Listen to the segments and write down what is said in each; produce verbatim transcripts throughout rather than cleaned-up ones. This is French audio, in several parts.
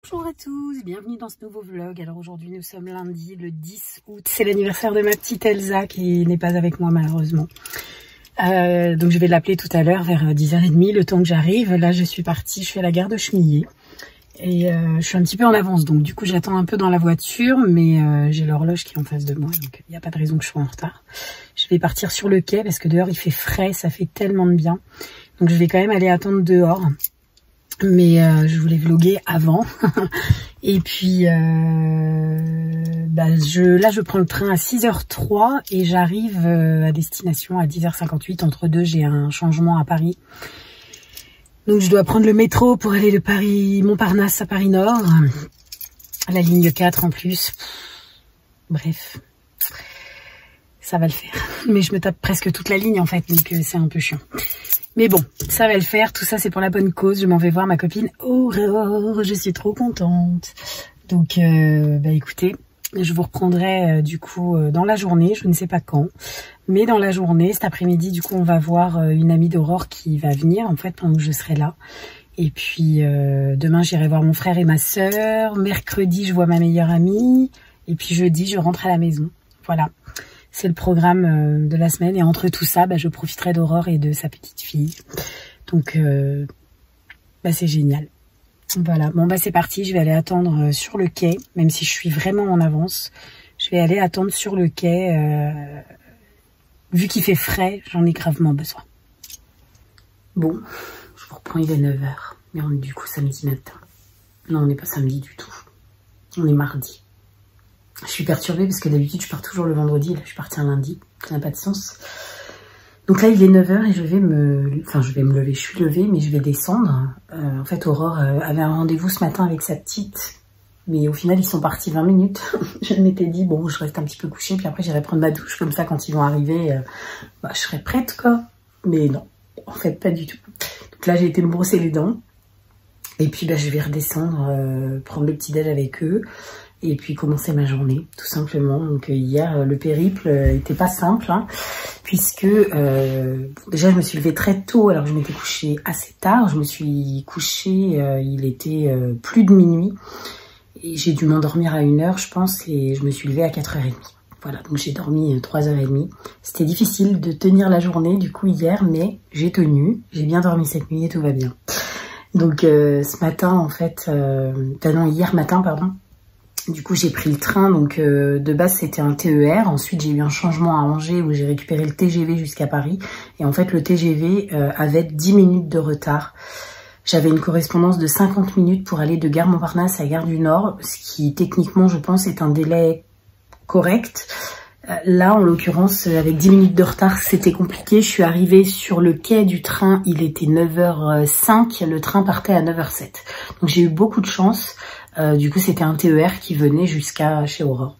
Bonjour à tous, bienvenue dans ce nouveau vlog. Alors aujourd'hui nous sommes lundi le dix août, c'est l'anniversaire de ma petite Elsa qui n'est pas avec moi malheureusement. Euh, donc je vais l'appeler tout à l'heure vers dix heures trente, le temps que j'arrive. Là je suis partie, je suis à la gare de Chemillé et euh, je suis un petit peu en avance, donc du coup j'attends un peu dans la voiture, mais euh, j'ai l'horloge qui est en face de moi, donc il n'y a pas de raison que je sois en retard. Je vais partir sur le quai parce que dehors il fait frais, ça fait tellement de bien. Donc je vais quand même aller attendre dehors. Mais euh, je voulais vlogger avant. Et puis euh, bah je, là je prends le train à six heures trois et j'arrive euh, à destination à dix heures cinquante-huit. Entre deux j'ai un changement à Paris. Donc je dois prendre le métro pour aller de Paris Montparnasse à Paris Nord. La ligne quatre en plus. Bref. Ça va le faire. Mais je me tape presque toute la ligne en fait, donc euh, c'est un peu chiant. Mais bon, ça va le faire, tout ça c'est pour la bonne cause. Je m'en vais voir ma copine Aurore, je suis trop contente. Donc euh, bah écoutez, je vous reprendrai euh, du coup euh, dans la journée, je ne sais pas quand, mais dans la journée, cet après-midi du coup on va voir euh, une amie d'Aurore qui va venir en fait pendant que je serai là. Et puis euh, demain j'irai voir mon frère et ma sœur, mercredi je vois ma meilleure amie, et puis jeudi je rentre à la maison, voilà. C'est le programme de la semaine et entre tout ça, bah, je profiterai d'Aurore et de sa petite fille. Donc, euh, bah, c'est génial. Voilà, bon bah c'est parti, je vais aller attendre sur le quai, même si je suis vraiment en avance. Je vais aller attendre sur le quai. Euh, vu qu'il fait frais, j'en ai gravement besoin. Bon, je vous reprends, il est neuf heures. Mais on est du coup samedi matin. Non, on n'est pas samedi du tout. On est mardi. Je suis perturbée parce que d'habitude je pars toujours le vendredi, là je suis partie un lundi, ça n'a pas de sens. Donc là il est neuf heures et je vais me... Enfin je vais me lever, je suis levée mais je vais descendre. Euh, en fait Aurore euh, avait un rendez-vous ce matin avec sa petite, mais au final ils sont partis vingt minutes. Je m'étais dit bon je reste un petit peu couchée puis après j'irai prendre ma douche, comme ça quand ils vont arriver, euh, bah, je serai prête quoi. Mais non, en fait pas du tout. Donc là j'ai été me brosser les dents et puis bah, je vais redescendre, euh, prendre le petit déj avec eux. Et puis commencer ma journée, tout simplement. Donc hier, le périple était pas simple, hein, puisque euh, déjà je me suis levée très tôt, alors je m'étais couchée assez tard. Je me suis couchée, euh, il était euh, plus de minuit, et j'ai dû m'endormir à une heure, je pense, et je me suis levée à quatre heures trente. Voilà, donc j'ai dormi trois heures trente. C'était difficile de tenir la journée, du coup, hier, mais j'ai tenu. J'ai bien dormi cette nuit et tout va bien. Donc euh, ce matin, en fait, euh, ben non, hier matin, pardon, du coup, j'ai pris le train, donc euh, de base c'était un T E R. Ensuite, j'ai eu un changement à Angers où j'ai récupéré le T G V jusqu'à Paris. Et en fait, le T G V euh, avait dix minutes de retard. J'avais une correspondance de cinquante minutes pour aller de gare Montparnasse à gare du Nord, ce qui techniquement, je pense, est un délai correct. Euh, là, en l'occurrence, avec dix minutes de retard, c'était compliqué. Je suis arrivée sur le quai du train, il était neuf heures cinq, le train partait à neuf heures sept. Donc j'ai eu beaucoup de chance. Euh, du coup, c'était un T E R qui venait jusqu'à chez Aurore.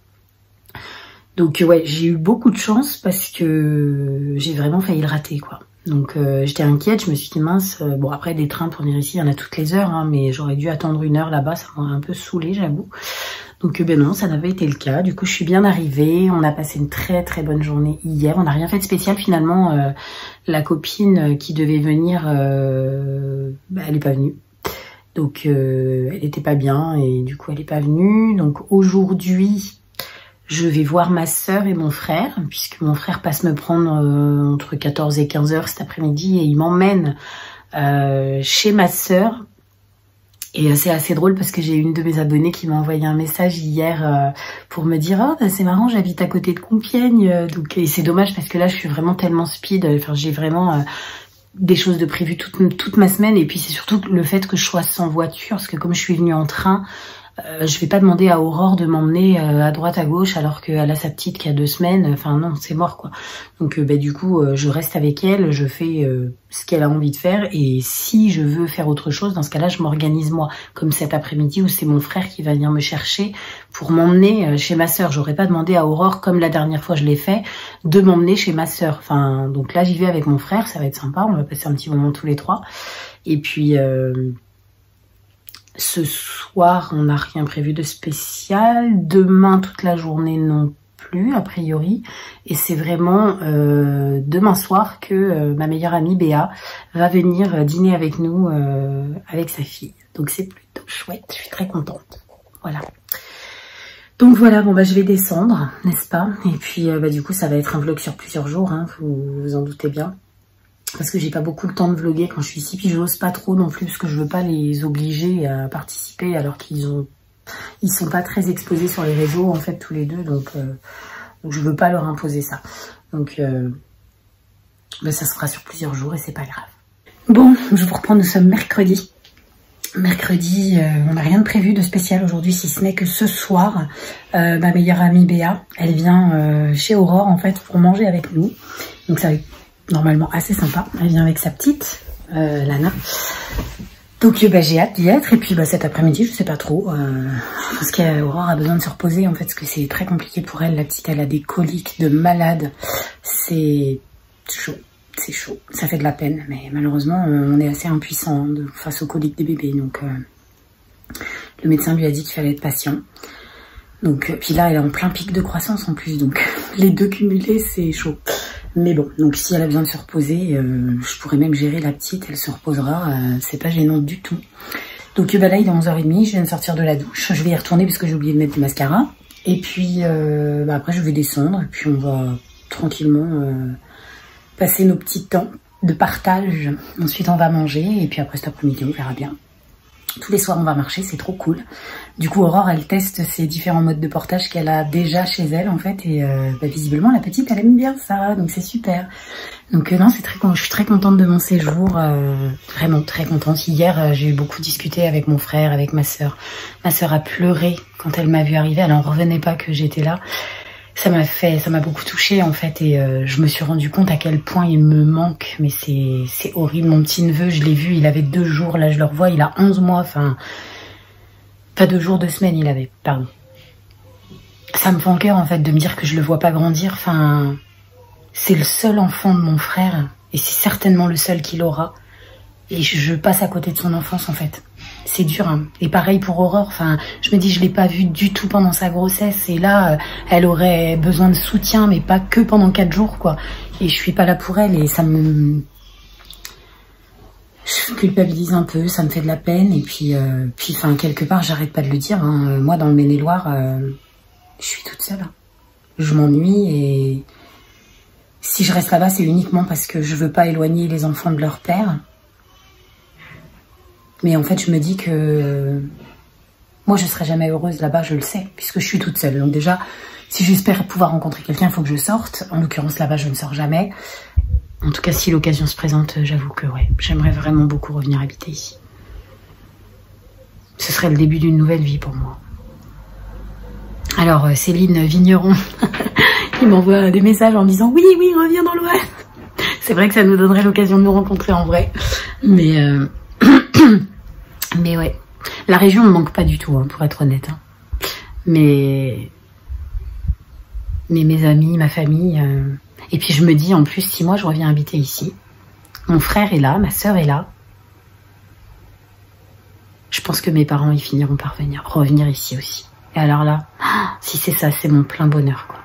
Donc, ouais, j'ai eu beaucoup de chance parce que j'ai vraiment failli le rater, quoi. Donc, euh, j'étais inquiète, je me suis dit, mince, euh, bon, après, des trains pour venir ici, il y en a toutes les heures, hein, mais j'aurais dû attendre une heure là-bas, ça m'aurait un peu saoulée, j'avoue. Donc, euh, ben non, ça n'avait été le cas. Du coup, je suis bien arrivée, on a passé une très, très bonne journée hier. On n'a rien fait de spécial, finalement. Euh, la copine qui devait venir, euh, bah, elle n'est pas venue. Donc euh, elle était pas bien et du coup elle est pas venue. Donc aujourd'hui je vais voir ma sœur et mon frère, puisque mon frère passe me prendre euh, entre quatorze et quinze heures cet après-midi et il m'emmène euh, chez ma sœur. Et c'est assez drôle parce que j'ai une de mes abonnées qui m'a envoyé un message hier euh, pour me dire « Oh, bah, c'est marrant, j'habite à côté de Compiègne. » Donc, et c'est dommage parce que là, je suis vraiment tellement speed. Enfin, j'ai vraiment... Euh, des choses de prévues toute, toute ma semaine, et puis c'est surtout le fait que je sois sans voiture, parce que comme je suis venue en train, euh, je vais pas demander à Aurore de m'emmener euh, à droite à gauche alors qu'elle a sa petite qui a deux semaines, enfin non, c'est mort quoi. Donc euh, bah, du coup euh, je reste avec elle, je fais euh, ce qu'elle a envie de faire, et si je veux faire autre chose, dans ce cas-là je m'organise moi, comme cet après-midi où c'est mon frère qui va venir me chercher pour m'emmener euh, chez ma sœur. J'aurais pas demandé à Aurore, comme la dernière fois je l'ai fait, de m'emmener chez ma sœur. Enfin donc là j'y vais avec mon frère, ça va être sympa, on va passer un petit moment tous les trois. Et puis euh, ce soir, on n'a rien prévu de spécial. Demain, toute la journée non plus, a priori. Et c'est vraiment euh, demain soir que euh, ma meilleure amie Béa va venir dîner avec nous, euh, avec sa fille. Donc c'est plutôt chouette, je suis très contente. Voilà. Donc voilà, bon bah je vais descendre, n'est-ce pas? Et puis euh, bah du coup ça va être un vlog sur plusieurs jours, hein, vous vous en doutez bien. Parce que j'ai pas beaucoup le temps de vlogger quand je suis ici, puis je n'ose pas trop non plus, parce que je veux pas les obliger à participer alors qu'ils ont ils sont pas très exposés sur les réseaux en fait tous les deux, donc, euh, donc je veux pas leur imposer ça. Donc euh, bah, ça se fera sur plusieurs jours et c'est pas grave. Bon, je vous reprends, nous sommes mercredi. Mercredi, euh, on n'a rien de prévu de spécial aujourd'hui, si ce n'est que ce soir, euh, ma meilleure amie Béa, elle vient euh, chez Aurore en fait pour manger avec nous. Donc ça va être normalement assez sympa. Elle vient avec sa petite, euh, Lana. Donc bah, j'ai hâte d'y être. Et puis bah, cet après-midi, je sais pas trop. Euh, parce qu'Aurore a besoin de se reposer en fait, parce que c'est très compliqué pour elle. La petite, elle a des coliques de malade. C'est chaud. C'est chaud, ça fait de la peine, mais malheureusement on est assez impuissant face aux coliques des bébés, donc euh, le médecin lui a dit qu'il fallait être patient. Donc puis là elle est en plein pic de croissance en plus, donc les deux cumulés c'est chaud. Mais bon, donc si elle a besoin de se reposer, euh, je pourrais même gérer la petite, elle se reposera, euh, c'est pas gênant du tout. Donc bah là il est onze heures trente, je viens de sortir de la douche, je vais y retourner parce que j'ai oublié de mettre du mascara. Et puis euh, bah, après je vais descendre, et puis on va tranquillement... Euh, passer nos petits temps de partage. Ensuite, on va manger. Et puis après cet après-midi, on verra bien. Tous les soirs, on va marcher. C'est trop cool. Du coup, Aurore, elle teste ces différents modes de portage qu'elle a déjà chez elle, en fait. Et euh, bah, visiblement, la petite, elle aime bien ça. Donc, c'est super. Donc, euh, non, c'est très, je suis très contente de mon séjour. Euh, vraiment très contente. Hier, euh, j'ai eu beaucoup discuté avec mon frère, avec ma sœur. Ma sœur a pleuré quand elle m'a vu arriver. Elle n'en revenait pas que j'étais là. Ça m'a fait, ça m'a beaucoup touchée en fait, et euh, je me suis rendu compte à quel point il me manque, mais c'est c'est horrible. Mon petit neveu, je l'ai vu, il avait deux jours, là je le revois, il a onze mois, enfin pas deux jours, deux semaines il avait, pardon. Ça me fend le cœur en fait de me dire que je le vois pas grandir, enfin c'est le seul enfant de mon frère et c'est certainement le seul qu'il aura, et je, je passe à côté de son enfance en fait. C'est dur, hein. Et pareil pour Aurore, enfin, je me dis, je l'ai pas vue du tout pendant sa grossesse, et là, euh, elle aurait besoin de soutien, mais pas que pendant quatre jours, quoi. Et je suis pas là pour elle, et ça me... Je culpabilise un peu, ça me fait de la peine, et puis, euh, puis enfin, quelque part, j'arrête pas de le dire, hein. Moi, dans le Maine-et-Loire, euh, je suis toute seule. Hein. Je m'ennuie, et si je reste là-bas, c'est uniquement parce que je veux pas éloigner les enfants de leur père. Mais en fait, je me dis que euh, moi, je serai jamais heureuse là-bas, je le sais, puisque je suis toute seule. Donc déjà, si j'espère pouvoir rencontrer quelqu'un, il faut que je sorte. En l'occurrence, là-bas, je ne sors jamais. En tout cas, si l'occasion se présente, j'avoue que ouais, j'aimerais vraiment beaucoup revenir habiter ici. Ce serait le début d'une nouvelle vie pour moi. Alors, euh, Céline Vigneron, qui m'envoie des messages en me disant « Oui, oui, reviens dans l'Ouest ». C'est vrai que ça nous donnerait l'occasion de nous rencontrer en vrai. Mais... Euh... Mais ouais, la région me manque pas du tout, hein, pour être honnête. Hein. Mais... Mais mes amis, ma famille... Euh... Et puis je me dis, en plus, si moi je reviens habiter ici, mon frère est là, ma sœur est là. Je pense que mes parents, ils finiront par venir, revenir ici aussi. Et alors là, si c'est ça, c'est mon plein bonheur, quoi.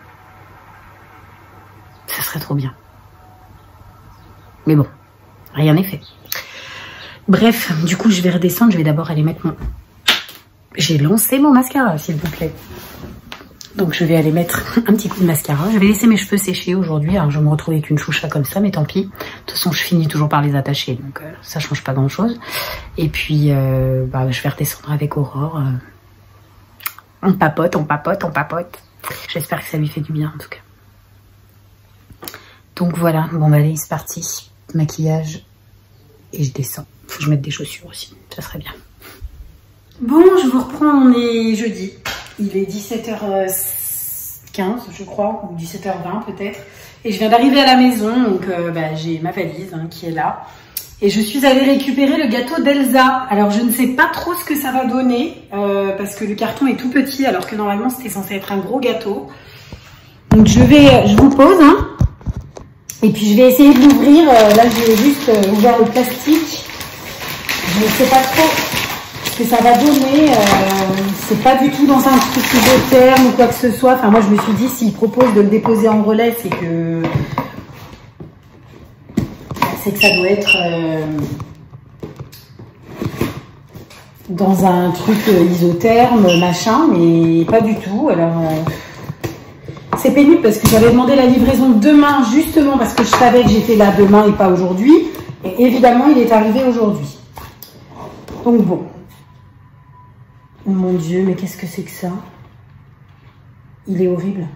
Ça serait trop bien. Mais bon, rien n'est fait. Bref, du coup, je vais redescendre. Je vais d'abord aller mettre mon... J'ai lancé mon mascara, s'il vous plaît. Donc, je vais aller mettre un petit coup de mascara. Je vais laisser mes cheveux sécher aujourd'hui. Alors, je vais me retrouver avec une choucha comme ça, mais tant pis. De toute façon, je finis toujours par les attacher. Donc, euh, ça change pas grand-chose. Et puis, euh, bah, je vais redescendre avec Aurore. Euh... On papote, on papote, on papote. J'espère que ça lui fait du bien, en tout cas. Donc, voilà. Bon, bah, allez, c'est parti. Maquillage. Et je descends. Faut que je mette des chaussures aussi, ça serait bien. Bon, je vous reprends, on est jeudi. Il est dix-sept heures quinze, je crois, ou dix-sept heures vingt peut-être. Et je viens d'arriver à la maison, donc euh, bah, j'ai ma valise hein, qui est là. Et je suis allée récupérer le gâteau d'Elsa. Alors je ne sais pas trop ce que ça va donner, euh, parce que le carton est tout petit, alors que normalement c'était censé être un gros gâteau. Donc je vais, je vous pose, hein. Et puis je vais essayer de l'ouvrir. Là j'ai juste ouvert le plastique. Je ne sais pas trop ce que ça va donner. Euh, c'est pas du tout dans un truc isotherme ou quoi que ce soit. Enfin moi je me suis dit s'il propose de le déposer en relais, c'est que c'est que ça doit être euh... dans un truc isotherme, machin, mais pas du tout. Alors, euh, c'est pénible parce que j'avais demandé la livraison demain, justement parce que je savais que j'étais là demain et pas aujourd'hui. Et évidemment, il est arrivé aujourd'hui. Donc bon. Oh mon Dieu, mais qu'est-ce que c'est que ça? Il est horrible.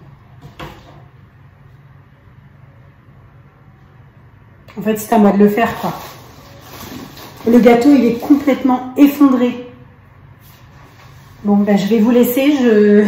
En fait, c'est à moi de le faire, quoi. Le gâteau, il est complètement effondré. Bon, ben, je vais vous laisser. Je...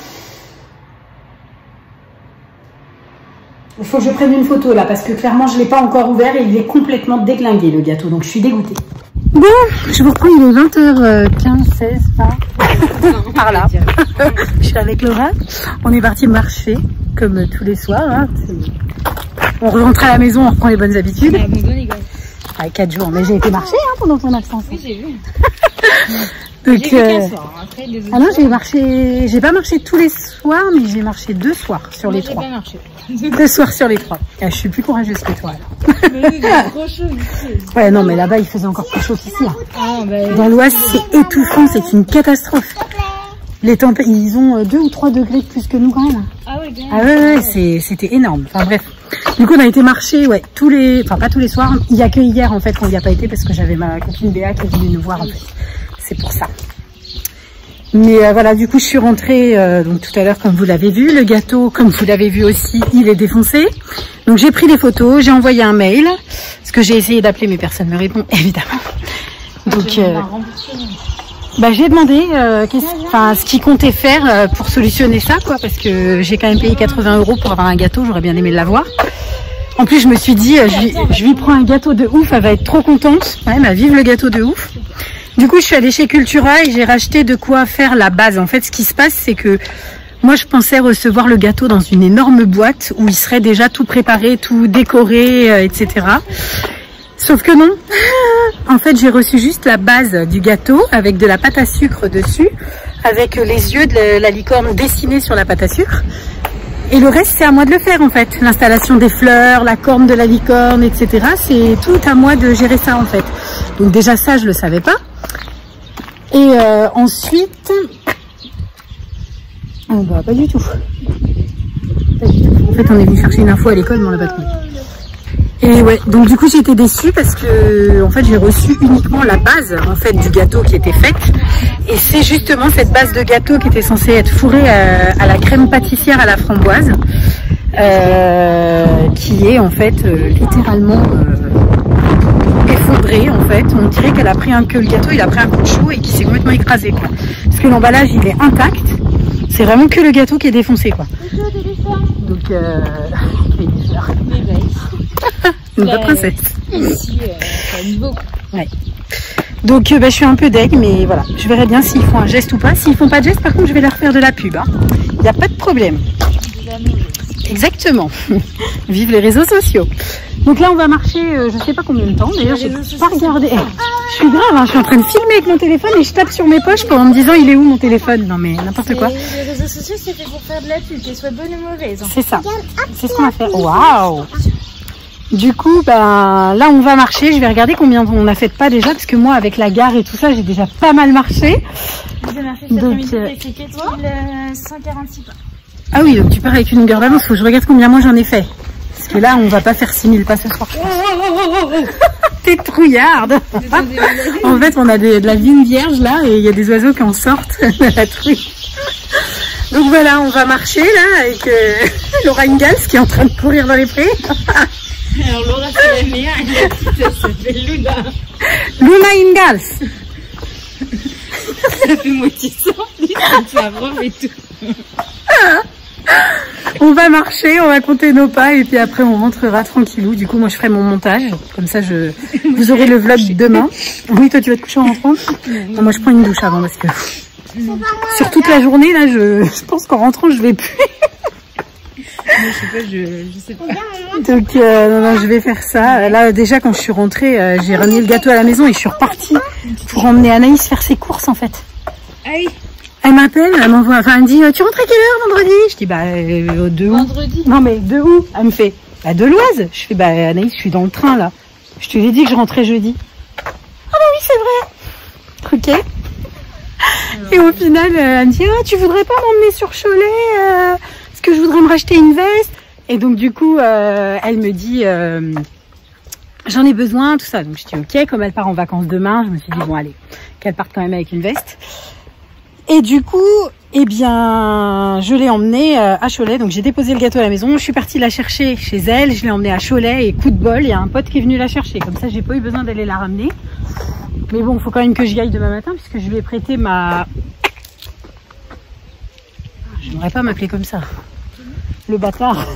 Il faut que je prenne une photo, là, parce que clairement, je ne l'ai pas encore ouvert et il est complètement déglingué, le gâteau. Donc, je suis dégoûtée. Bon, je vous reprends, il est vingt heures quinze, seize, vingt. Par là. Je suis avec Laura. On est parti marcher, comme tous les soirs. Hein. On rentre à la maison, on reprend les bonnes habitudes. On a abandonné, quoi. Ouais, quatre jours, mais j'ai été marcher hein, pendant ton absence. Oui, j'ai vu. Donc, j'ai euh... vu soir, hein. Après, les ah non, j'ai marché, j'ai pas marché tous les soirs, mais j'ai marché deux soirs sur Moi, les trois. Pas marché. Deux soirs sur les trois. Ah, je suis plus courageuse que toi alors. Mais oui, il est trop chaud ici. Ouais, non, mais là-bas, il faisait encore plus chaud qu'ici. Hein. Ah, bah, dans l'Oise, c'est étouffant, c'est une catastrophe. Les tempêtes, ils ont deux ou trois degrés de plus que nous quand même. Ah ouais, bien. Ah ouais, ouais, c'était énorme. Enfin bref. Du coup, on a été marcher, ouais, tous les, enfin pas tous les soirs. Il y a que hier en fait qu'on n'y a pas été parce que j'avais ma copine Béa qui est venue nous voir en fait. C'est pour ça. Mais euh, voilà, du coup, je suis rentrée euh, donc tout à l'heure comme vous l'avez vu. Le gâteau, comme vous l'avez vu aussi, il est défoncé. Donc j'ai pris des photos, j'ai envoyé un mail parce que j'ai essayé d'appeler mais personne ne me répond évidemment. Donc euh, bah, j'ai demandé euh, enfin, ce qu'ils comptaient faire euh, pour solutionner ça, quoi, parce que j'ai quand même payé quatre-vingts euros pour avoir un gâteau, j'aurais bien aimé l'avoir. En plus, je me suis dit, euh, je, lui, je lui prends un gâteau de ouf, elle va être trop contente. Ouais, elle va vivre le gâteau de ouf. Du coup, je suis allée chez Cultura et j'ai racheté de quoi faire la base. En fait, ce qui se passe, c'est que moi, je pensais recevoir le gâteau dans une énorme boîte où il serait déjà tout préparé, tout décoré, euh, et cetera. Sauf que non, en fait j'ai reçu juste la base du gâteau avec de la pâte à sucre dessus, avec les yeux de la licorne dessinés sur la pâte à sucre. Et le reste c'est à moi de le faire en fait. L'installation des fleurs, la corne de la licorne, et cetera. C'est tout à moi de gérer ça en fait. Donc déjà ça je le savais pas. Et euh, ensuite, oh bah pas du tout. Pas du tout. En fait on est venu chercher une info à l'école mais on l'a pas trouvé. Et ouais, donc du coup j'ai été déçue parce que en fait j'ai reçu uniquement la base en fait du gâteau qui était faite et c'est justement cette base de gâteau qui était censée être fourrée à, à la crème pâtissière à la framboise euh, qui est en fait euh, littéralement euh, effondrée en fait. On dirait qu'elle a pris un que le gâteau il a pris un coup de chaud et qu'il s'est complètement écrasé quoi. Parce que l'emballage il est intact, c'est vraiment que le gâteau qui est défoncé quoi. Donc euh... une vraie princesse. Ici, euh, niveau. Ouais. Donc euh, bah, je suis un peu deg, mais voilà, je verrai bien s'ils font un geste ou pas. S'ils font pas de geste, par contre, je vais leur faire de la pub. Il n'y a pas de problème. Exactement. Vive les réseaux sociaux. Donc là, on va marcher, euh, je sais pas combien de temps. D'ailleurs, je n'ai pas regardé. Eh, je suis grave, hein, je suis en train de filmer avec mon téléphone et je tape sur mes poches en me disant il est où mon téléphone. Non mais n'importe quoi. Les réseaux sociaux, c'est fait pour faire de la pub, qu'elle soit bonne ou mauvaise. C'est ça. C'est ce qu'on va faire. Waouh. Du coup, ben là on va marcher, je vais regarder combien on a fait de pas déjà, parce que moi avec la gare et tout ça, j'ai déjà pas mal marché. J'ai marché cet après-midi, euh... c'est quatre mille cent quarante-six pas. Ah oui, donc tu pars avec une longueur d'avance, faut que je regarde combien moi j'en ai fait. Parce que là, on va pas faire six mille pas ce soir. Oh, oh, oh, oh, oh. T'es trouillarde. En fait, on a des, de la vigne vierge là, et il y a des oiseaux qui en sortent de la truie. Donc voilà, on va marcher là, avec euh, Laura Ingalls qui est en train de courir dans les prés. Alors Laura c'est la mère, elle s'appelle Luna. Luna Ingalls. Ça fait moitié sans ça refait tout. On va marcher, on va compter nos pas et puis après on rentrera tranquillou. Du coup moi je ferai mon montage, comme ça je vous aurez le vlog demain. Oui, toi tu vas te coucher en rentrant. Non, moi je prends une douche avant parce que sur toute la journée là je, je pense qu'en rentrant je vais plus. Je sais pas, je, je sais pas. Donc euh, non, non, je vais faire ça. Là déjà quand je suis rentrée, euh, j'ai ramené le gâteau à la maison et je suis repartie pour emmener Anaïs faire ses courses en fait. Ah oui. Elle m'appelle, elle m'envoie, enfin elle me dit tu rentres à quelle heure vendredi? Je dis bah euh, de où? Vendredi. Non mais de où? Elle me fait bah de l'Oise. Je fais bah Anaïs, je suis dans le train là. Je te l'ai dit que je rentrais jeudi. Ah bah oui c'est vrai. Truqué. Et au final, euh, elle me dit, ah, tu voudrais pas m'emmener sur Cholet euh, parce que je voudrais me racheter une veste. Et donc du coup, euh, elle me dit, euh, j'en ai besoin, tout ça. Donc je dis ok, comme elle part en vacances demain, je me suis dit bon allez, qu'elle parte quand même avec une veste. Et du coup, eh bien, je l'ai emmenée euh, à Cholet. Donc j'ai déposé le gâteau à la maison, je suis partie la chercher chez elle, je l'ai emmenée à Cholet et coup de bol, il y a un pote qui est venu la chercher. Comme ça, j'ai pas eu besoin d'aller la ramener. Mais bon, il faut quand même que j'y aille demain matin puisque je lui ai prêté ma... Je n'aimerais pas m'appeler comme ça. Le bâtard.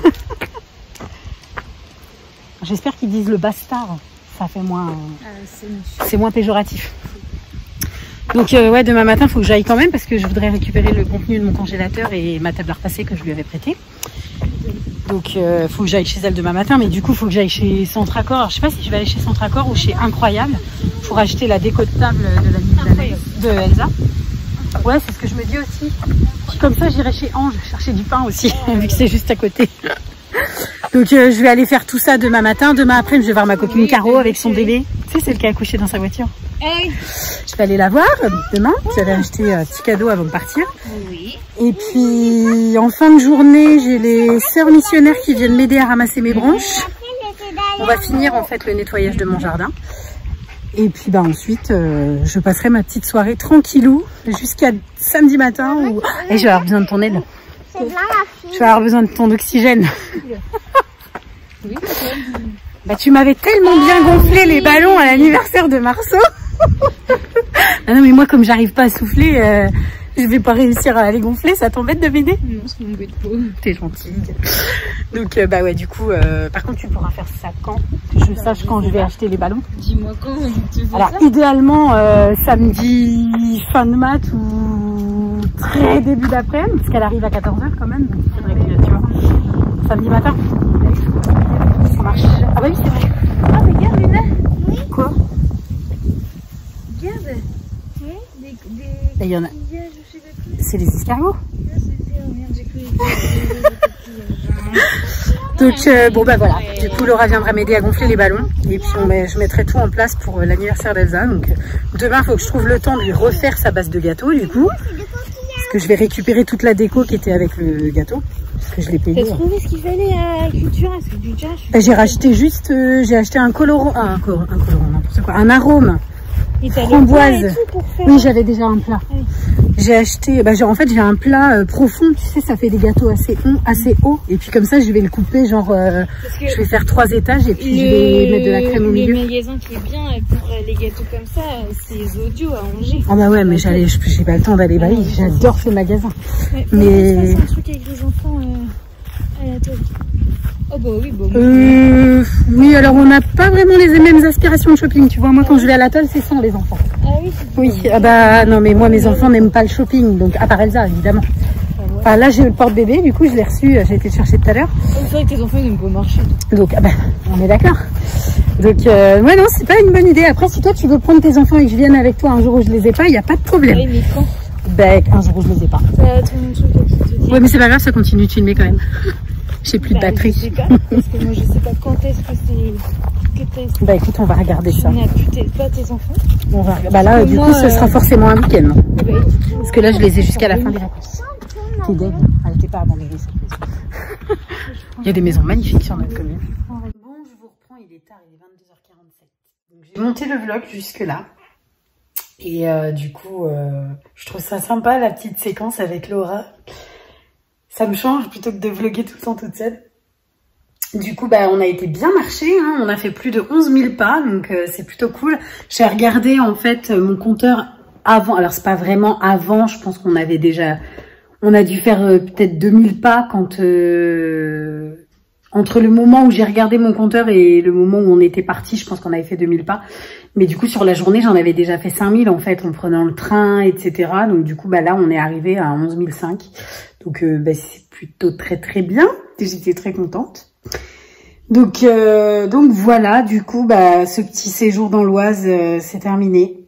J'espère qu'ils disent le bastard. Ça fait moins... Euh, c'est moins péjoratif. Donc euh, ouais, demain matin, il faut que j'aille quand même parce que je voudrais récupérer le contenu de mon congélateur et ma table à repasser que je lui avais prêté. Donc il euh, faut que j'aille chez elle demain matin. Mais du coup, il faut que j'aille chez Centracor. Alors, je sais pas si je vais aller chez Centracor ou chez Incroyable pour acheter la déco de table de, la, de Elsa. Ouais, c'est ce que je me dis aussi. Puis comme ça, j'irai chez Ange chercher du pain aussi, vu que c'est juste à côté. Donc euh, je vais aller faire tout ça demain matin. Demain après, je vais voir ma copine Caro avec son bébé. Tu sais, celle qui a accouché dans sa voiture. Hey. Je vais aller la voir demain. J'avais acheté un petit cadeau avant de partir. Oui. Et puis en fin de journée, j'ai les sœurs missionnaires qui viennent m'aider à ramasser mes branches. On va finir en fait le nettoyage de mon jardin. Et puis bah ensuite, euh, je passerai ma petite soirée tranquillou jusqu'à samedi matin. Où... Et je vais avoir besoin de ton aide. Je vais avoir besoin de ton oxygène. Oui, bah tu m'avais tellement bien gonflé les ballons à l'anniversaire de Marceau. Ah non mais moi comme j'arrive pas à souffler, euh, je vais pas réussir à les gonfler. Ça t'embête de m'aider? Non, c'est mon goût de peau. T'es gentille. Donc euh, bah ouais, du coup, euh, par contre tu pourras faire ça quand que je sache quand je vais acheter les ballons. Dis-moi quand tu fais Alors ça. idéalement euh, samedi fin de mat ou très début d'après-midi parce qu'elle arrive à quatorze heures quand même. Donc il faudrait que tu vois samedi matin. Ça marche. Ah bah oui c'est vrai. Ah regarde là. Oui. Quoi? Regarde. Oui. Des des. Il y en a. coquillages, je sais pas quoi. C'est les escargots. Ah, c'est ça. Merde, j'ai cru. Donc euh, bon bah voilà, du coup Laura viendra m'aider à gonfler les ballons et puis on met, je mettrai tout en place pour euh, l'anniversaire d'Elsa. Donc euh, demain il faut que je trouve le temps de lui refaire sa base de gâteau du coup, parce que je vais récupérer toute la déco qui était avec le gâteau, parce que je l'ai payé. T'as trouvé ce qu'il fallait à Cultura? Est-ce que tu déjà Bah, j'ai racheté juste, euh, j'ai acheté un colorant, ah, un, colorant, un colorant, n'importe quoi, un arôme. Framboise. Oui, j'avais déjà un plat. Oui. J'ai acheté, bah, genre, en fait, j'ai un plat euh, profond, tu sais, ça fait des gâteaux assez hauts, assez hauts. Et puis comme ça, je vais le couper, genre, euh, je vais faire trois étages et puis le, je vais mettre de la crème au milieu. Le magasin qui est bien pour les gâteaux comme ça, c'est Zodio à Angers. Ah bah ouais, mais j'allais, j'ai pas le temps d'aller, bah oui, j'adore ce magasin. Ouais, mais c'est un truc avec les enfants euh, à la table. Oh bah oui, bah euh, oui, alors on n'a pas vraiment les mêmes aspirations de shopping, tu vois. Moi, quand je vais à l'atoll, c'est sans les enfants. Ah oui. Oui, ah bah non, mais moi, mes enfants n'aiment pas le shopping, donc à part Elsa, évidemment. Enfin, là, j'ai eu le porte-bébé, du coup, je l'ai reçu, j'ai été le chercher tout à l'heure. C'est vrai que tes enfants, ils n'aiment pas marcher. Donc, ah bah, on est d'accord. Donc, euh, ouais, non, c'est pas une bonne idée. Après, si toi, tu veux prendre tes enfants et que je vienne avec toi un jour où je les ai pas, il n'y a pas de problème. Oui, mais quand? Ben, un jour où je les ai pas. Euh, ton truc qui te dit. Ouais, mais c'est pas grave, ça continue de filmer quand même. J'ai plus bah, de batterie. Je sais pas, parce que moi, je sais pas quand est-ce que c'est. Que t'es. Bah, écoute, on va regarder ça. Tu n'as plus tes, pas tes enfants. On va... Bah là, du moi, coup, ce euh... sera forcément un week-end. Bah, parce que là, je les ai jusqu'à la fin des vacances. T'es deg. Elle n'était pas abandonnée, cette maison. Il y a des maisons magnifiques sur notre commune. Bon, je vous reprends, il est tard, il est vingt-deux heures quarante-sept. Donc, j'ai monté le vlog jusque-là. Et euh, du coup, euh, je trouve ça sympa, la petite séquence avec Laura. Ça me change plutôt que de vlogger tout le temps toute seule. Du coup, bah, on a été bien marché, hein. On a fait plus de onze mille pas, donc euh, c'est plutôt cool. J'ai regardé en fait mon compteur avant. Alors c'est pas vraiment avant, je pense qu'on avait déjà... On a dû faire euh, peut-être deux mille pas quand... Euh, entre le moment où j'ai regardé mon compteur et le moment où on était parti, je pense qu'on avait fait deux mille pas. Mais du coup, sur la journée, j'en avais déjà fait cinq mille en fait, en prenant le train, et cetera. Donc du coup, bah là, on est arrivé à onze mille cinq. Donc euh, bah, c'est plutôt très très bien. J'étais très contente. Donc euh, donc voilà, du coup, bah ce petit séjour dans l'Oise, euh, c'est terminé.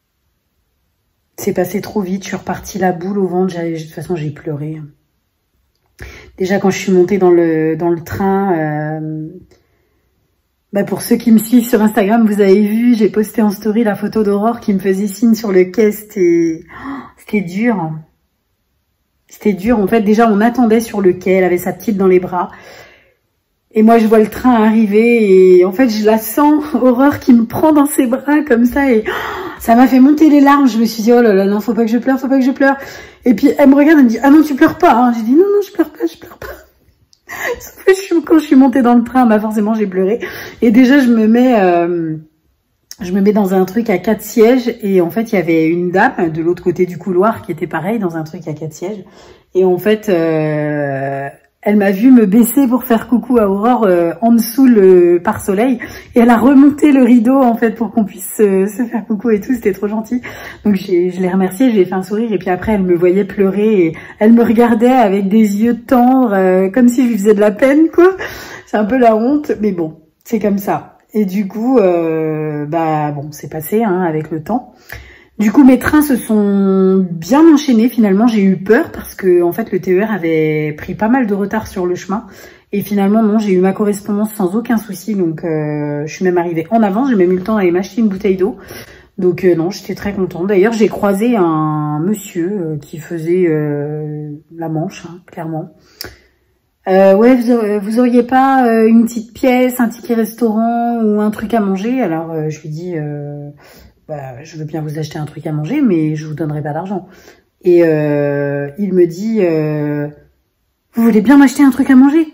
C'est passé trop vite. Je suis repartie la boule au ventre. De toute façon, j'ai pleuré. Déjà quand je suis montée dans le dans le train. Euh, Bah pour ceux qui me suivent sur Instagram, vous avez vu, j'ai posté en story la photo d'Aurore qui me faisait signe sur le quai. C'était c'était dur. C'était dur. En fait, déjà, on attendait sur le quai. Elle avait sa petite dans les bras. Et moi, je vois le train arriver. Et en fait, je la sens, Aurore, qui me prend dans ses bras comme ça. Et ça m'a fait monter les larmes. Je me suis dit, oh là là, non, faut pas que je pleure, faut pas que je pleure. Et puis, elle me regarde, elle me dit, ah non, tu pleures pas. Hein. J'ai dit, non, non, je pleure pas, je pleure pas. Sauf que je suis, quand je suis montée dans le train, bah forcément j'ai pleuré. Et déjà je me mets, euh, je me mets dans un truc à quatre sièges. Et en fait il y avait une dame de l'autre côté du couloir qui était pareil dans un truc à quatre sièges. Et en fait euh, elle m'a vu me baisser pour faire coucou à Aurore euh, en dessous le pare-soleil. Et elle a remonté le rideau en fait pour qu'on puisse euh, se faire coucou et tout. C'était trop gentil. Donc je l'ai remerciée, j'ai fait un sourire. Et puis après elle me voyait pleurer et elle me regardait avec des yeux tendres euh, comme si je lui faisais de la peine quoi. C'est un peu la honte, mais bon, c'est comme ça. Et du coup, euh, bah bon, c'est passé hein, avec le temps. Du coup, mes trains se sont bien enchaînés. Finalement, j'ai eu peur parce que en fait, le T E R avait pris pas mal de retard sur le chemin. Et finalement, non, j'ai eu ma correspondance sans aucun souci. Donc, euh, je suis même arrivée en avance. J'ai même eu le temps d'aller m'acheter une bouteille d'eau. Donc, euh, non, j'étais très contente. D'ailleurs, j'ai croisé un monsieur euh, qui faisait euh, la Manche, hein, clairement. Euh, ouais, vous, vous auriez pas euh, une petite pièce, un ticket restaurant ou un truc à manger? Alors, euh, je lui dis... Euh, Bah, je veux bien vous acheter un truc à manger, mais je vous donnerai pas d'argent. Et euh, il me dit, euh, vous voulez bien m'acheter un truc à manger?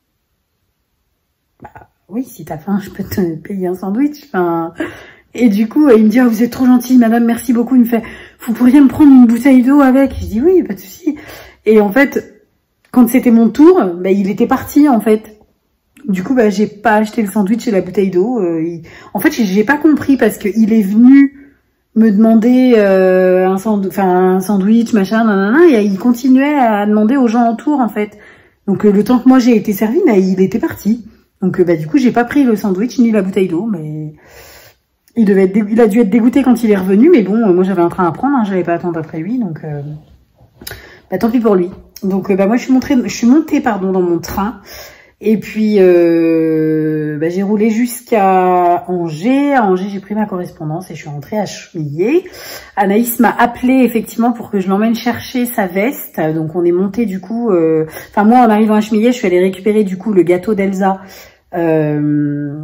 Bah oui, si t'as faim, je peux te payer un sandwich. Enfin, et du coup, il me dit, oh, vous êtes trop gentille, madame, merci beaucoup. Il me fait, vous pourriez me prendre une bouteille d'eau avec? Je dis oui, pas de souci. Et en fait, quand c'était mon tour, bah, il était parti en fait. Du coup, bah, j'ai pas acheté le sandwich et la bouteille d'eau. Euh, il... En fait, j'ai pas compris parce que il est venu me demander euh, un, sand... enfin, un sandwich, machin, nanana, et il continuait à demander aux gens autour, en fait. Donc, euh, le temps que moi j'ai été servie, bah, il était parti. Donc, euh, bah, du coup, j'ai pas pris le sandwich ni la bouteille d'eau, mais il devait être dé... il a dû être dégoûté quand il est revenu. Mais bon, euh, moi j'avais un train à prendre, hein, j'allais pas attendre après lui, donc euh... bah, tant pis pour lui. Donc, euh, bah, moi je suis montée, je suis montée, pardon, dans mon train. Et puis, euh, bah, j'ai roulé jusqu'à Angers. À Angers, j'ai pris ma correspondance et je suis rentrée à Chemillé. Anaïs m'a appelé effectivement pour que je l'emmène chercher sa veste. Donc, on est monté du coup... Euh... Enfin, moi, en arrivant à Chemillé, je suis allée récupérer du coup le gâteau d'Elsa euh,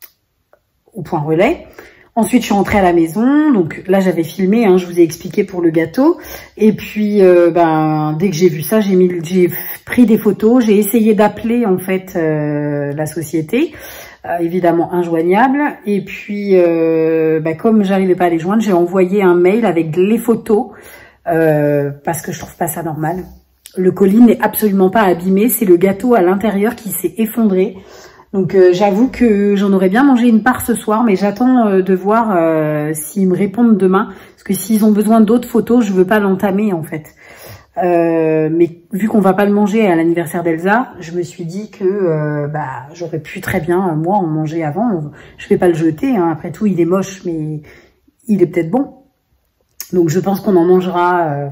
au point relais. Ensuite, je suis rentrée à la maison. Donc là, j'avais filmé, hein, je vous ai expliqué pour le gâteau. Et puis, euh, ben, dès que j'ai vu ça, j'ai mis, j'ai pris des photos. J'ai essayé d'appeler en fait euh, la société, euh, évidemment injoignable. Et puis, euh, ben, comme j'arrivais pas à les joindre, j'ai envoyé un mail avec les photos euh, parce que je trouve pas ça normal. Le colis n'est absolument pas abîmé. C'est le gâteau à l'intérieur qui s'est effondré. Donc euh, j'avoue que j'en aurais bien mangé une part ce soir, mais j'attends euh, de voir euh, s'ils me répondent demain. Parce que s'ils ont besoin d'autres photos, je veux pas l'entamer en fait. Euh, mais vu qu'on va pas le manger à l'anniversaire d'Elsa, je me suis dit que euh, bah j'aurais pu très bien, moi, en manger avant. Je vais pas le jeter, hein. Après tout, il est moche, mais il est peut-être bon. Donc je pense qu'on en mangera, euh,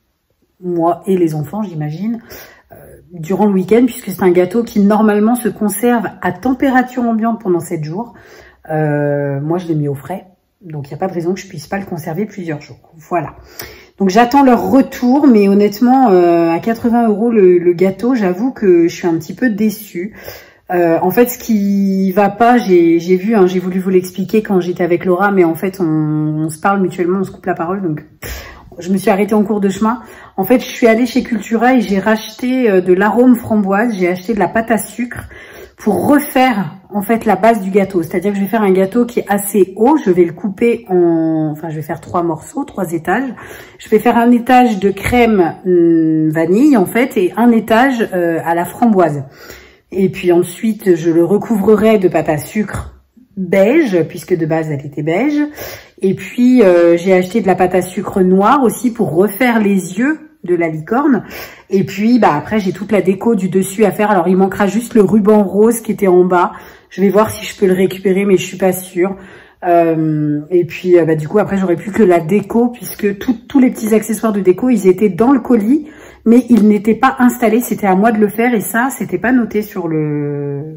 moi et les enfants, j'imagine, durant le week-end, puisque c'est un gâteau qui normalement se conserve à température ambiante pendant sept jours. Euh, moi, je l'ai mis au frais, donc il n'y a pas de raison que je puisse pas le conserver plusieurs jours. Voilà. Donc j'attends leur retour, mais honnêtement, euh, à quatre-vingts euros le, le gâteau, j'avoue que je suis un petit peu déçue. Euh, en fait, ce qui va pas, j'ai vu, hein, j'ai voulu vous l'expliquer quand j'étais avec Laura, mais en fait, on, on se parle mutuellement, on se coupe la parole, donc... Je me suis arrêtée en cours de chemin. En fait, je suis allée chez Cultura et j'ai racheté de l'arôme framboise. J'ai acheté de la pâte à sucre pour refaire en fait la base du gâteau. C'est-à-dire que je vais faire un gâteau qui est assez haut. Je vais le couper en... Enfin, je vais faire trois morceaux, trois étages. Je vais faire un étage de crème hum, vanille en fait et un étage euh, à la framboise. Et puis ensuite, je le recouvrerai de pâte à sucre beige, puisque de base, elle était beige. Et puis, euh, j'ai acheté de la pâte à sucre noire aussi pour refaire les yeux de la licorne. Et puis, bah après, j'ai toute la déco du dessus à faire. Alors, il manquera juste le ruban rose qui était en bas. Je vais voir si je peux le récupérer, mais je suis pas sûre. Euh, et puis, euh, bah, du coup, après, j'aurai plus que la déco, puisque tout, tous les petits accessoires de déco, ils étaient dans le colis, mais ils n'étaient pas installés. C'était à moi de le faire, et ça, c'était pas noté sur le...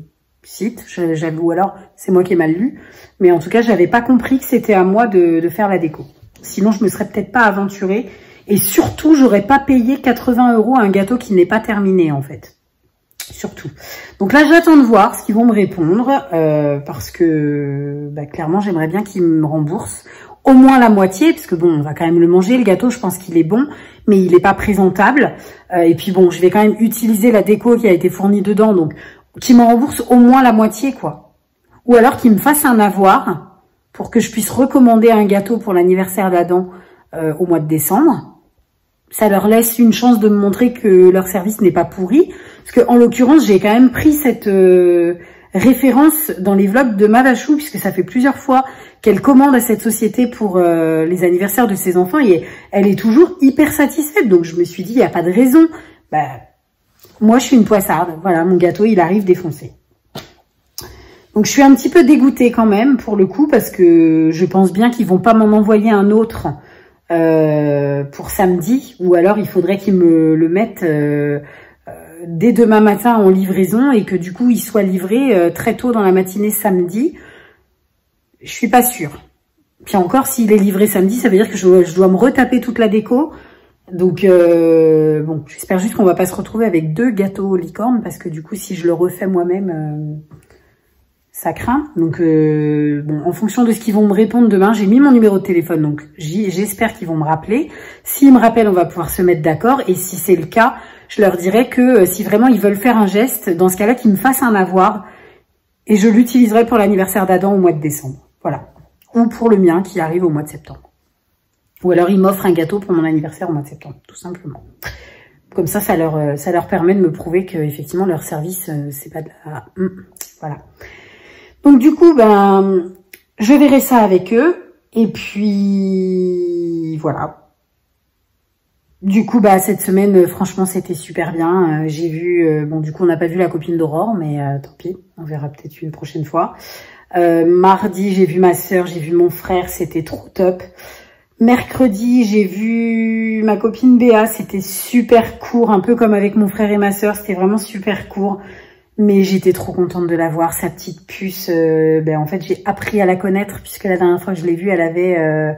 site, j'avoue, alors c'est moi qui ai mal lu, mais en tout cas j'avais pas compris que c'était à moi de, de faire la déco. Sinon je me serais peut-être pas aventurée et surtout j'aurais pas payé quatre-vingts euros à un gâteau qui n'est pas terminé en fait. Surtout. Donc là j'attends de voir ce qu'ils vont me répondre euh, parce que bah, clairement j'aimerais bien qu'ils me remboursent au moins la moitié, parce que bon, on va quand même le manger, le gâteau, je pense qu'il est bon, mais il est pas présentable. Euh, et puis bon, je vais quand même utiliser la déco qui a été fournie dedans, donc qui me rembourse au moins la moitié, quoi. Ou alors qu'il me fasse un avoir pour que je puisse recommander un gâteau pour l'anniversaire d'Adam euh, au mois de décembre. Ça leur laisse une chance de me montrer que leur service n'est pas pourri. Parce que en l'occurrence, j'ai quand même pris cette euh, référence dans les vlogs de Mavachou, puisque ça fait plusieurs fois qu'elle commande à cette société pour euh, les anniversaires de ses enfants. Et elle est toujours hyper satisfaite. Donc je me suis dit, il n'y a pas de raison. Bah, moi, je suis une poissarde. Voilà, mon gâteau, il arrive défoncé. Donc, je suis un petit peu dégoûtée quand même, pour le coup, parce que je pense bien qu'ils vont pas m'en envoyer un autre euh, pour samedi. Ou alors, il faudrait qu'ils me le mettent euh, euh, dès demain matin en livraison et que du coup, il soit livré euh, très tôt dans la matinée samedi. Je suis pas sûre. Puis encore, s'il est livré samedi, ça veut dire que je, je dois me retaper toute la déco. Donc, euh, bon, j'espère juste qu'on va pas se retrouver avec deux gâteaux licorne parce que du coup, si je le refais moi-même, euh, ça craint. Donc, euh, bon, en fonction de ce qu'ils vont me répondre demain, j'ai mis mon numéro de téléphone, donc j'espère qu'ils vont me rappeler. S'ils me rappellent, on va pouvoir se mettre d'accord. Et si c'est le cas, je leur dirai que euh, si vraiment ils veulent faire un geste, dans ce cas-là, qu'ils me fassent un avoir et je l'utiliserai pour l'anniversaire d'Adam au mois de décembre. Voilà. Ou pour le mien qui arrive au mois de septembre. Ou alors, ils m'offrent un gâteau pour mon anniversaire au mois de septembre, tout simplement. Comme ça, ça leur, ça leur permet de me prouver que effectivement leur service, c'est pas de la... Voilà. Donc, du coup, ben, je verrai ça avec eux. Et puis, voilà. Du coup, bah, cette semaine, franchement, c'était super bien. Euh, j'ai vu... Euh, bon, du coup, on n'a pas vu la copine d'Aurore, mais euh, tant pis. On verra peut-être une prochaine fois. Euh, mardi, j'ai vu ma sœur, j'ai vu mon frère. C'était trop top. Mercredi, j'ai vu ma copine Béa, c'était super court, un peu comme avec mon frère et ma sœur, c'était vraiment super court. Mais j'étais trop contente de la voir, sa petite puce. Euh, ben en fait, j'ai appris à la connaître puisque la dernière fois que je l'ai vue, elle avait euh,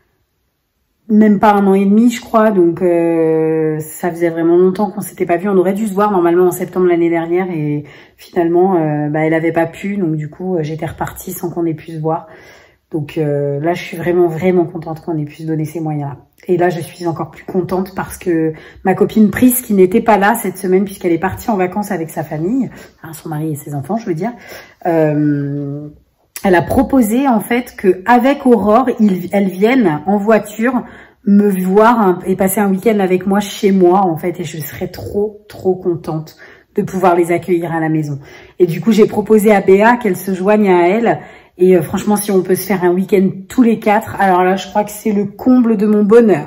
même pas un an et demi, je crois. Donc, euh, ça faisait vraiment longtemps qu'on s'était pas vu. On aurait dû se voir normalement en septembre l'année dernière et finalement, euh, ben, elle avait pas pu. Donc, du coup, j'étais repartie sans qu'on ait pu se voir. Donc euh, là, je suis vraiment, vraiment contente qu'on ait pu se donner ces moyens-là. Et là, je suis encore plus contente parce que ma copine Pris, qui n'était pas là cette semaine puisqu'elle est partie en vacances avec sa famille, hein, son mari et ses enfants, je veux dire, euh, elle a proposé en fait que avec Aurore, ils, elle vienne en voiture me voir un, et passer un week-end avec moi chez moi en fait. Et je serais trop, trop contente de pouvoir les accueillir à la maison. Et du coup, j'ai proposé à Béa qu'elle se joigne à elle. Et euh, franchement, si on peut se faire un week-end tous les quatre, alors là, je crois que c'est le comble de mon bonheur.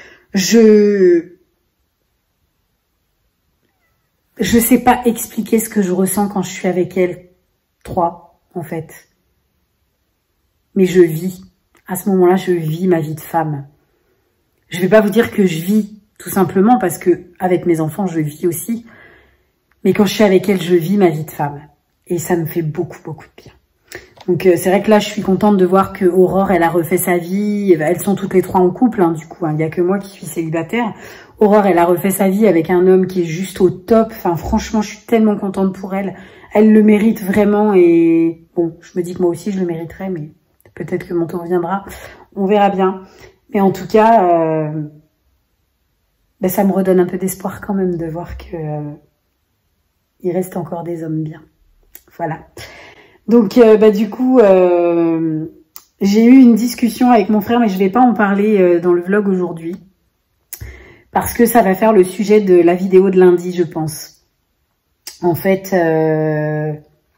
Je... Je sais pas expliquer ce que je ressens quand je suis avec elle. Trois, en fait. Mais je vis. À ce moment-là, je vis ma vie de femme. Je vais pas vous dire que je vis, tout simplement, parce que avec mes enfants, je vis aussi. Mais quand je suis avec elle, je vis ma vie de femme. Et ça me fait beaucoup, beaucoup de bien. Donc euh, c'est vrai que là, je suis contente de voir que Aurore, elle a refait sa vie. Elles sont toutes les trois en couple, hein, du coup. Il n'y a que moi qui suis célibataire. Aurore, elle a refait sa vie avec un homme qui est juste au top. Enfin, franchement, je suis tellement contente pour elle. Elle le mérite vraiment. Et bon, je me dis que moi aussi, je le mériterai. Mais peut-être que mon tour viendra. On verra bien. Mais en tout cas, euh, ben, ça me redonne un peu d'espoir quand même de voir que euh, il reste encore des hommes bien. Voilà. Donc, euh, bah, du coup, euh, j'ai eu une discussion avec mon frère, mais je vais pas en parler euh, dans le vlog aujourd'hui. Parce que ça va faire le sujet de la vidéo de lundi, je pense. En fait, euh,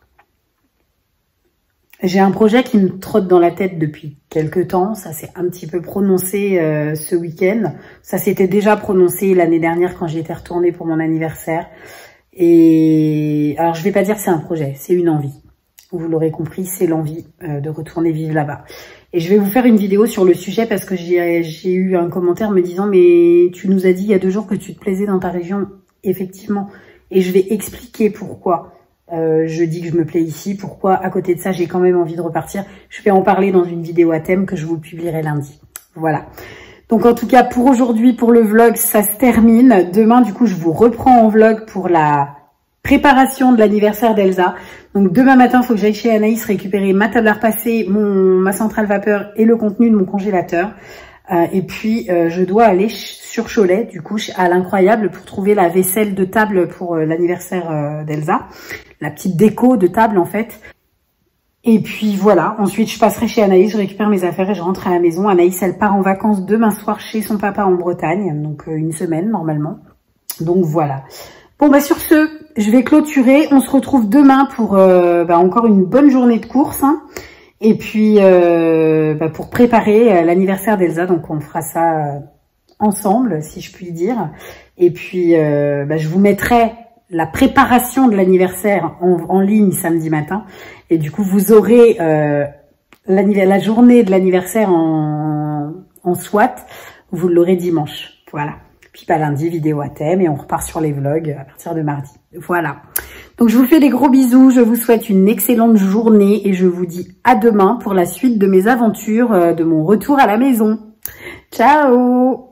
j'ai un projet qui me trotte dans la tête depuis quelques temps. Ça s'est un petit peu prononcé euh, ce week-end. Ça s'était déjà prononcé l'année dernière quand j'y étais retournée pour mon anniversaire. Et alors, je vais pas dire que c'est un projet, c'est une envie. Vous l'aurez compris, c'est l'envie euh, de retourner vivre là-bas. Et je vais vous faire une vidéo sur le sujet parce que j'ai eu un commentaire me disant « Mais tu nous as dit il y a deux jours que tu te plaisais dans ta région. » Effectivement. Et je vais expliquer pourquoi Euh, je dis que je me plais ici. Pourquoi à côté de ça, j'ai quand même envie de repartir. Je vais en parler dans une vidéo à thème que je vous publierai lundi. Voilà. Donc en tout cas, pour aujourd'hui, pour le vlog, ça se termine. Demain, du coup, je vous reprends en vlog pour la préparation de l'anniversaire d'Elsa. Donc demain matin, il faut que j'aille chez Anaïs récupérer ma table à repasser, mon, ma centrale vapeur et le contenu de mon congélateur. Euh, et puis, euh, je dois aller sur Cholet, du coup, à l'Incroyable pour trouver la vaisselle de table pour euh, l'anniversaire euh, d'Elsa. La petite déco de table, en fait. Et puis, voilà. Ensuite, je passerai chez Anaïs, je récupère mes affaires et je rentre à la maison. Anaïs, elle part en vacances demain soir chez son papa en Bretagne. Donc, euh, une semaine, normalement. Donc, voilà. Bon, bah, sur ce, je vais clôturer. On se retrouve demain pour euh, bah, encore une bonne journée de course, hein. Et puis, euh, bah pour préparer euh, l'anniversaire d'Elsa, donc on fera ça euh, ensemble, si je puis dire. Et puis, euh, bah, je vous mettrai la préparation de l'anniversaire en, en ligne samedi matin. Et du coup, vous aurez euh, la journée de l'anniversaire en, en SWAT. Vous l'aurez dimanche. Voilà. Puis pas lundi, vidéo à thème. Et on repart sur les vlogs à partir de mardi. Voilà. Donc, je vous fais des gros bisous, je vous souhaite une excellente journée et je vous dis à demain pour la suite de mes aventures, de mon retour à la maison. Ciao!